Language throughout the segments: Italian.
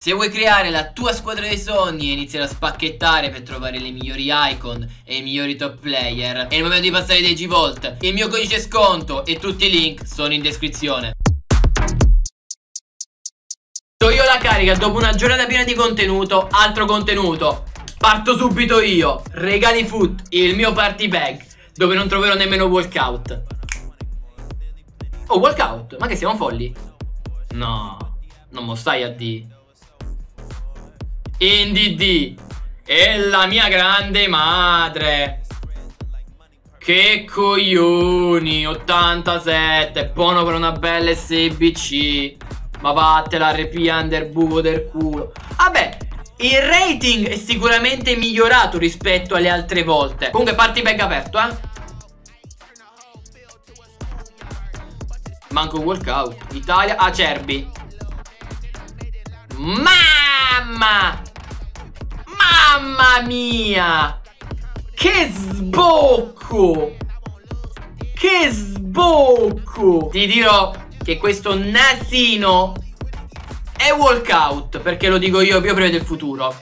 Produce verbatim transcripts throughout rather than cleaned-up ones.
Se vuoi creare la tua squadra dei sogni e iniziare a spacchettare per trovare le migliori icon e i migliori top player, è il momento di passare dei G-Volt. Il mio codice sconto e tutti i link sono in descrizione. Do io la carica dopo una giornata piena di contenuto, altro contenuto. Parto subito io, Regali Foot, il mio party bag, dove non troverò nemmeno walkout. Oh, walkout? Ma che siamo folli? No, non mo stai a di. In D D è la mia grande madre. Che coglioni. ottantasette, buono per una bella S B C. Ma vattela R P under buco del culo. Vabbè, il rating è sicuramente migliorato rispetto alle altre volte. Comunque party bag aperto, eh. Manco walkout. Italia, Acerbi. Mamma! Mamma mia! Che sbocco! Che sbocco! Ti dirò che questo nasino è walkout, perché lo dico io, io prevedo il futuro.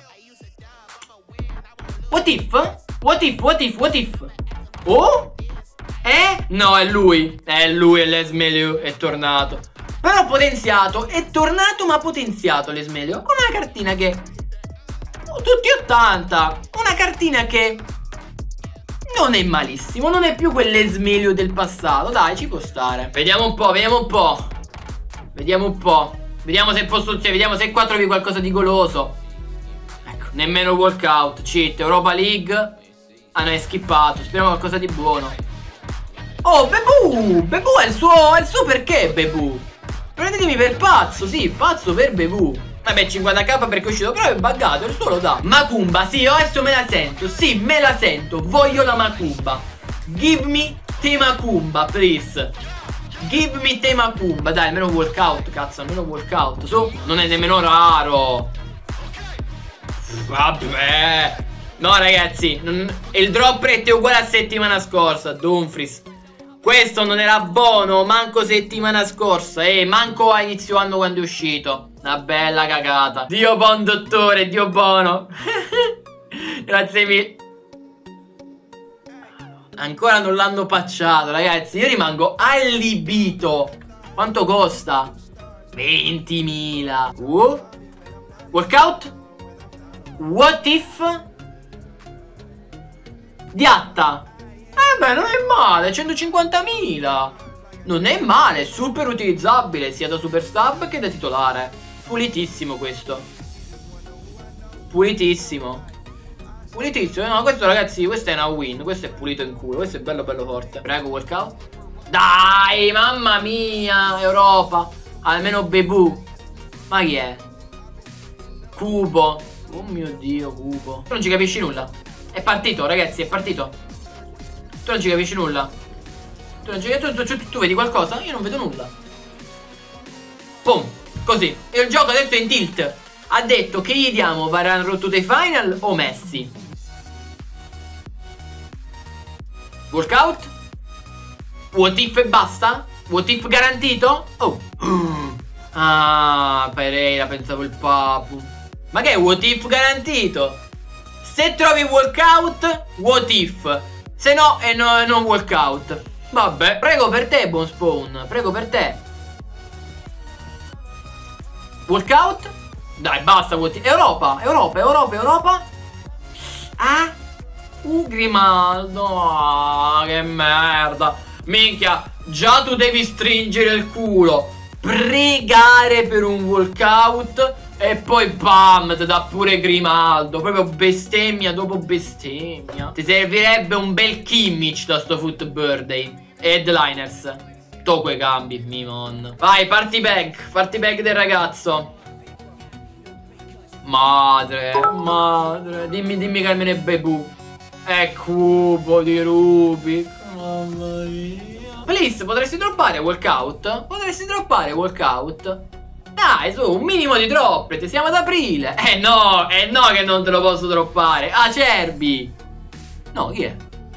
What if? What if? What if? What if? Oh? Eh? No, è lui. È lui, è l'Esmeliu, è tornato. Però potenziato, è tornato ma potenziato l'Esmeliu, con una cartina che... tutti ottanta. Una cartina che non è malissimo, non è più quell'Esmeliu del passato. Dai, ci può stare. Vediamo un po', vediamo un po'. Vediamo un po'. Vediamo se posso, cioè, vediamo se qua trovi qualcosa di goloso. Ecco, nemmeno walkout. Cheat, Europa League. Ah no, è skippato. Speriamo qualcosa di buono. Oh, Bebù. Bebù è il suo, è il suo perché, Bebù. Prendetemi per pazzo, sì, pazzo per Bebù. Vabbè, cinquanta k perché è uscito, però è buggato, il suo lo dà. Macumba, sì, adesso me la sento, sì, me la sento. Voglio la Macumba. Give me te Macumba, please. Give me te Macumba. Dai, almeno walkout, cazzo, almeno walkout. Su, non è nemmeno raro. Vabbè. No, ragazzi, non... il drop rate è uguale a settimana scorsa, Dumfries. Questo non era buono, manco settimana scorsa. E eh, manco a inizio anno quando è uscito. Una bella cagata. Dio buon dottore, Dio buono. Grazie mille. Ancora non l'hanno patchato, ragazzi. Io rimango allibito. Quanto costa? ventimila. uh. Walkout. What if Diatta. Eh beh, non è male, centocinquantamila. Non è male, super utilizzabile sia da super sub che da titolare. Pulitissimo questo. Pulitissimo. Pulitissimo, no, questo ragazzi, questa è una win. Questo è pulito in culo, questo è bello bello forte. Prego, walkout. Dai, mamma mia, Europa. Almeno Bebù. Ma chi è? Cubo. Oh mio Dio, Cubo. Tu non ci capisci nulla. È partito, ragazzi, è partito. Tu non ci capisci nulla. Tu, non ci... tu, tu, tu, tu vedi qualcosa? Io non vedo nulla. Pum, così. E il gioco adesso è in tilt. Ha detto che gli diamo Varane Road to the Final o Messi. Walkout. What if e basta? What if garantito? Oh. Ah, Pereira, pensavo il Papu. Ma che è what if garantito? Se trovi walkout, what if. Se no è no, non walkout. Vabbè, prego per te, buon spawn. Prego per te. Walkout. Dai, basta. Europa, Europa, Europa, Europa. Ah. Uh, Grimaldo. Oh, che merda. Minchia, già tu devi stringere il culo, pregare per un walkout e poi bam, ti dà pure Grimaldo. Proprio bestemmia dopo bestemmia. Ti servirebbe un bel Kimmich da sto Foot Birthday. Headliners. To quei cambi, Mimon. Vai, party bag. Party bag del ragazzo. Madre, madre. Dimmi, dimmi che almeno è Bebù. È Cubo di Rubik. Mamma mia. Please, potresti droppare walkout? Potresti droppare walkout? Dai, su, un minimo di drop. Siamo ad aprile. Eh no, eh no che non te lo posso droppare. Acerbi. No, chi è?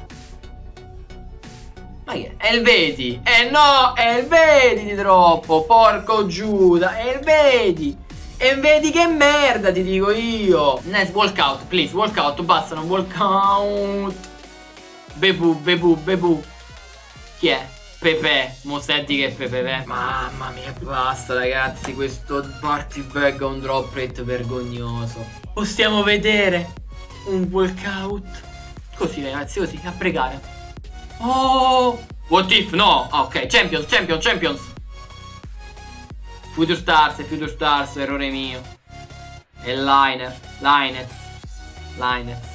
Ma chi è? Elvedi. Eh no, Elvedi di troppo. Porco Giuda. Elvedi. E vedi che merda, ti dico io. Nice, walkout, please, walkout, basta, non walkout. Bebu, bebu, bebu. Chi è? Pepe, mo senti che è Pepe. Mamma mia, basta ragazzi, questo party bag ha un drop rate vergognoso. Possiamo vedere un walkout. Così ragazzi, così, a pregare. Oh, what if, no, ah, ok, champions, champions, champions. Future Stars, Future Stars, errore mio. E Liner, Linez, Linez.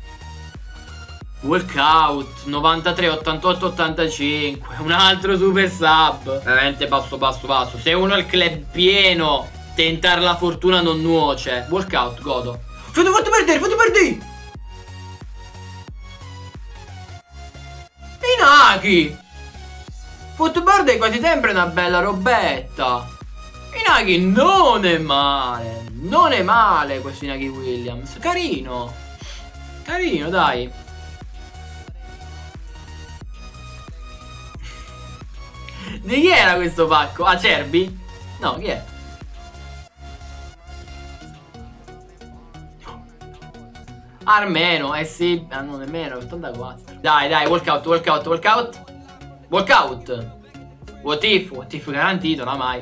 Walkout novantatré, ottantotto, ottantacinque. Un altro super sub. Veramente basso, basso, basso. Se uno ha il club pieno, tentare la fortuna non nuoce. Walkout, godo. Fate, fate perdere, fate perdere. Inaki. Fate perdere quasi sempre una bella robetta. Inaki non è male. Non è male questo Inaki Williams. Carino. Carino, dai. Di chi era questo pacco? Acerbi? No, chi è? Armeno, eh sì. Ah, non è meno, ottantaquattro. Dai, dai, walkout, walkout, walkout. Walkout. What if, what if garantito, non mai.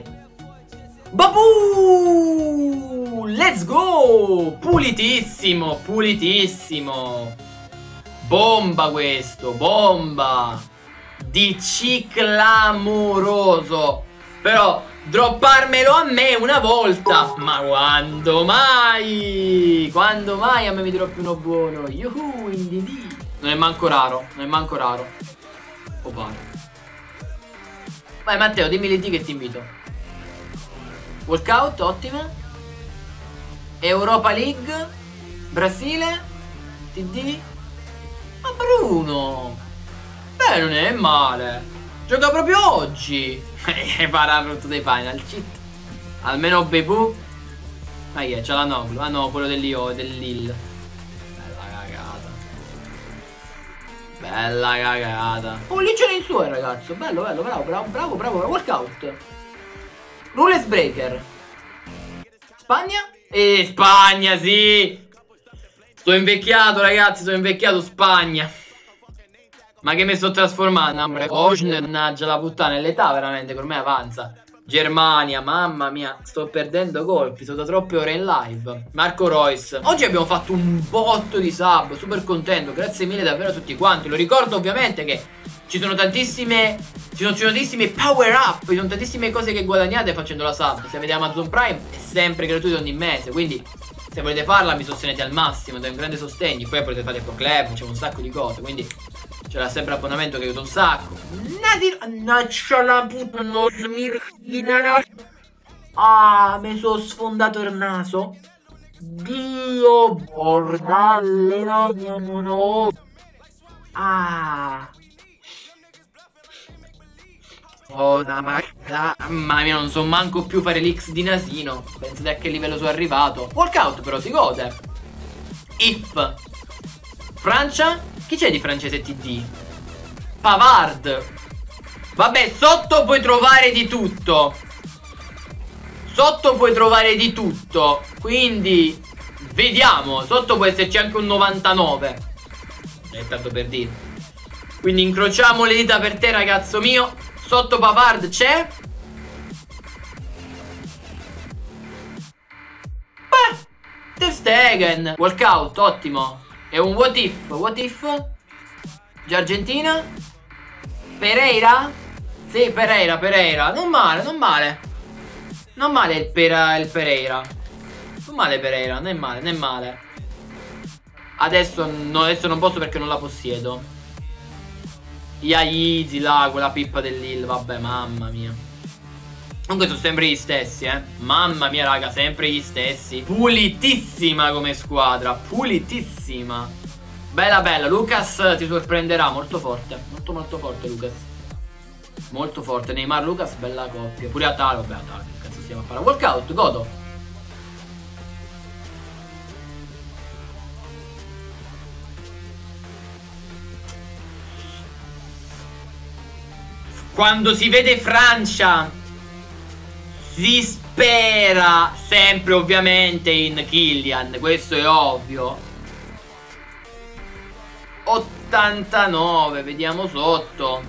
Babu! Let's go! Pulitissimo, pulitissimo. Bomba questo, bomba. D C clamoroso. Però dropparmelo a me una volta. Ma quando mai? Quando mai a me mi droppi uno buono? Yuhu, indidi. Non è manco raro. Non è manco raro. O pare. Vai Matteo, dimmi l'I D che ti invito. Walkout, ottima. Europa League. Brasile. T D. Ma Bruno. Beh, non è male. Gioca proprio oggi. E farà rotto dei final cheat. Almeno Bebu. Ma chi è? C'ha la Noglu. Ah no, quello dell'Io, dell'Il. Bella cagata. Bella cagata. Oh, lì c'è in suo ragazzo. Bello, bello, bravo, bravo, bravo, bravo. Walkout. Rules Breaker. Spagna? Eh, Spagna, sì. Sto invecchiato, ragazzi, sto invecchiato. Spagna. Ma che mi sto trasformando? Mannaggia la puttana, l'età veramente per me avanza. Germania, mamma mia, sto perdendo colpi, sono da troppe ore in live. Marco Royce. Oggi abbiamo fatto un botto di sub, super contento, grazie mille davvero a tutti quanti. Lo ricordo ovviamente che ci sono tantissime, ci sono, ci sono tantissime power up, ci sono tantissime cose che guadagnate facendo la sub. Se avete Amazon Prime è sempre gratuito ogni mese, quindi se volete farla mi sostenete al massimo, dai un grande sostegno. Poi potete fare Pro Club, c'è un sacco di cose, quindi c'era sempre abbonamento che aiuta un sacco. Naccia la puttana, non mi. Ah, mi sono sfondato il naso. Dio, bordalle, no, no, no. Ah. Oh, da marca. Mamma mia, non so manco più fare l'X di nasino. Pensate a che livello sono arrivato. Walkout però si gode. If Francia. Chi c'è di francese T D? Pavard. Vabbè, sotto puoi trovare di tutto. Sotto puoi trovare di tutto. Quindi vediamo. Sotto può esserci anche un novantanove. È tanto per dire. Quindi incrociamo le dita per te, ragazzo mio. Sotto Pavard c'è. Beh, Ter Stegen. Walkout, ottimo. È un what if. What if? Già Argentina. Pereira. Sì, Pereira, Pereira. Non male, non male. Non male il, pera, il Pereira. Non male Pereira, non è male, non è male. Adesso, no, adesso non posso perché non la possiedo. Yaizi là, quella pippa dell'Il. Vabbè, mamma mia. Comunque sono sempre gli stessi, eh. Mamma mia, raga, sempre gli stessi. Pulitissima come squadra. Pulitissima. Bella, bella. Lucas ti sorprenderà. Molto forte. Molto, molto forte, Lucas. Molto forte. Neymar, Lucas, bella coppia. Pure Atalo. Vabbè, Atalo. Che cazzo stiamo a fare? Walkout, godo. Quando si vede Francia si spera sempre ovviamente in Kylian, questo è ovvio. ottantanove, vediamo sotto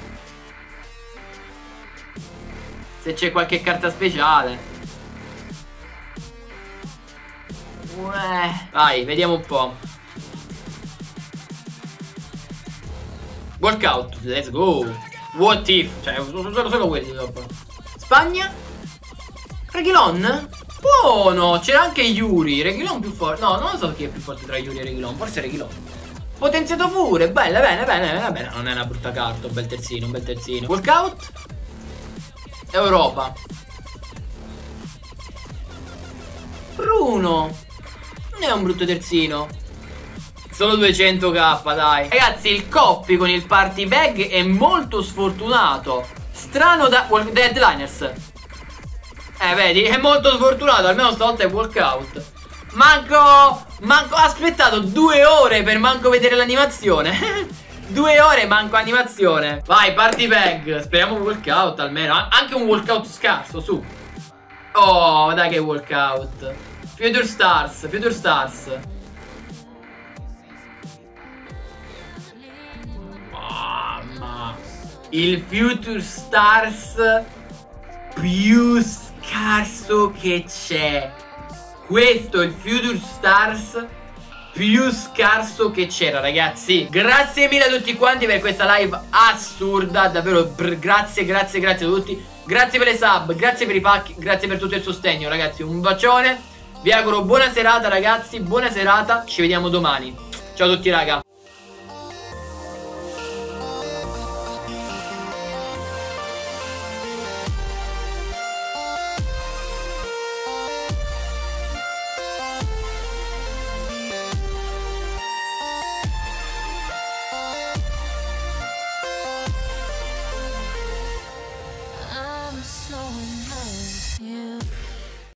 se c'è qualche carta speciale. Uè. Vai, vediamo un po'. Walkout, let's go. What if? Cioè, sono solo, solo quelli dopo. Spagna? Reguilon? Buono, c'era anche Yuri. Reguilon più forte. No, non so chi è più forte tra Yuri e Reguilon. Forse Reguilon. Potenziato pure. Bella, bene, bene, bene, bene. Non è una brutta carta. Un bel terzino, un bel terzino. Walkout? Europa. Bruno. Non è un brutto terzino. Solo duecento k, dai. Ragazzi, il Coppi con il party bag è molto sfortunato. Strano da Deadliners. Eh, vedi, è molto sfortunato. Almeno stavolta è walkout. Manco, manco, ho aspettato due ore per manco vedere l'animazione. Due ore manco animazione. Vai, party bag. Speriamo un walkout almeno. Anche un walkout scarso, su. Oh, dai che walkout. Future Stars, Future Stars. Il Future Stars più scarso che c'è. Questo è il Future Stars più scarso che c'era, ragazzi. Grazie mille a tutti quanti per questa live assurda. Davvero, grazie, grazie, grazie a tutti. Grazie per le sub, grazie per i pacchi, grazie per tutto il sostegno, ragazzi. Un bacione. Vi auguro buona serata, ragazzi. Buona serata, ci vediamo domani. Ciao a tutti, raga.